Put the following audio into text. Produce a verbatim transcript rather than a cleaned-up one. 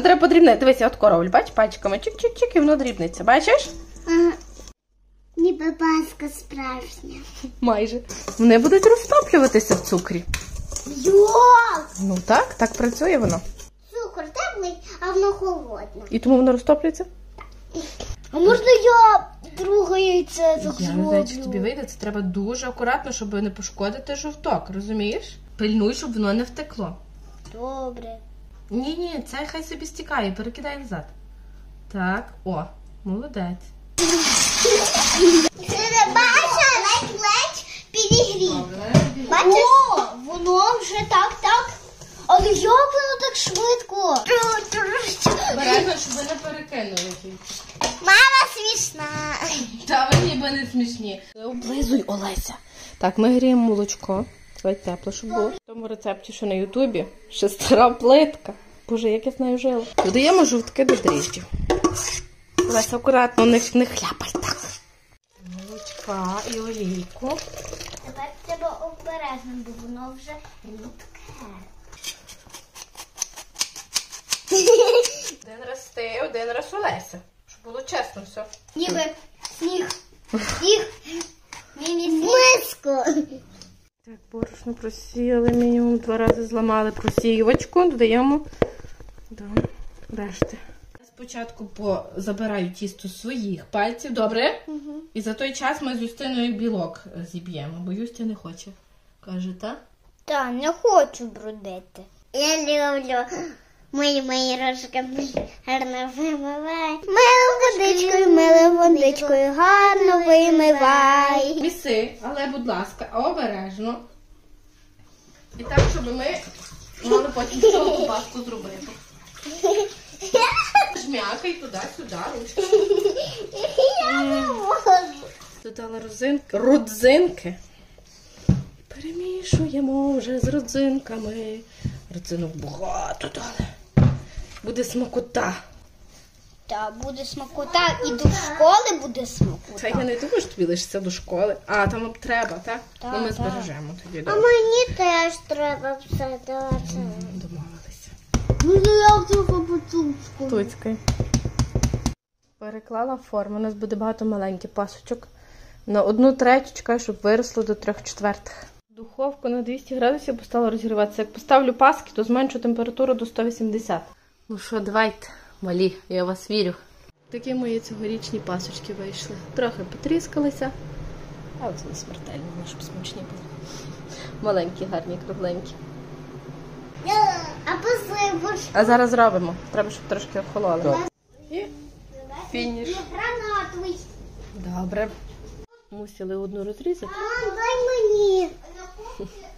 Треба подрібнити. Дивися, от коровль, бач, пальчиками чик-чик-чик, і воно дрібниться. Бачиш? Ага. Ніби паска справжня. Майже. Вони будуть розтоплюватися в цукрі. Йок! Ну так, так працює воно. Цукор теплий, а воно холодне. І тому воно розтоплюється? А можна я друге яйце так Я зроблю? не знаю, чи тобі вийде. Це треба дуже акуратно, щоб не пошкодити жовток, розумієш? Пильнуй, щоб воно не втекло. Добре. Ні-ні, це хай собі стікає, перекидай назад. Так, о, молодець. Ти не бачиш, ледь-ледь підігрів. Бачиш? О, воно вже так, так. Але як воно так швидко? Бережно, щоб ви не перекинули тільки. Мама смішна. Та ви ніби не смішні. Не облизуй, Олеся. Так, ми гріємо молочко. Давай тепло, щоб було. В тому рецепті, що на ютубі, ще стара плитка. Боже, як я з нею жила. Додаємо жовтки до дріжджів. Олеся, акуратно, не, не хляпай так. Молочка і олійку. Тепер треба обережно, бо воно вже рідке. Один раз ти, один раз Олеся. Щоб було чесно все. Ніби сніг. Сніг. Миску. Так, борошно просіяли, мінімум два рази зламали просіювачку, додаємо до решти. Спочатку по... забираю тісто з своїх пальців, добре? Угу. І за той час ми з Юстиною білок зіб'ємо, бо Юстя не хоче. Каже, так? Та, не хочу брудити. Я люблю. Мої мої рожки гарно вимивай. Мило водичкою, мило водичкою, гарно вимивай. Міси, але, будь ласка, обережно. І так, щоб ми мали потім цілу пасту зробити. Жмякай туди-сюди, ручки. Я не можу. Додала родзинки. Родзинки. Перемішуємо вже з родзинками. Родзинок багато дали. Буде смакота. Та буде смакота і до школи буде смакота. Та я не думаю, що тобі лишиться до школи. А, там вам треба, так? Так, Ну, ми так. збережемо тоді. А Добре. мені теж треба все дати. Домовилися. Ну, я трохи поцупку. Туцький. Переклала форму. У нас буде багато маленьких пасочок. На одну третю чекаю, щоб виросло до трьох четвертих. Духовку на двісті градусів поставила розігріватися. Як поставлю паски, то зменшу температуру до сто вісімдесят. Ну що, давайте, малі, я в вас вірю. Такі мої цьогорічні пасочки вийшли. Трохи потріскалися, але це не смертельно, щоб смачні були. Маленькі, гарні, кругленькі. А посипиш. А зараз зробимо. Треба, щоб трошки охололи. І фініш. Гранатовий. Добре. Мусили одну розрізати. Мам, дай мені.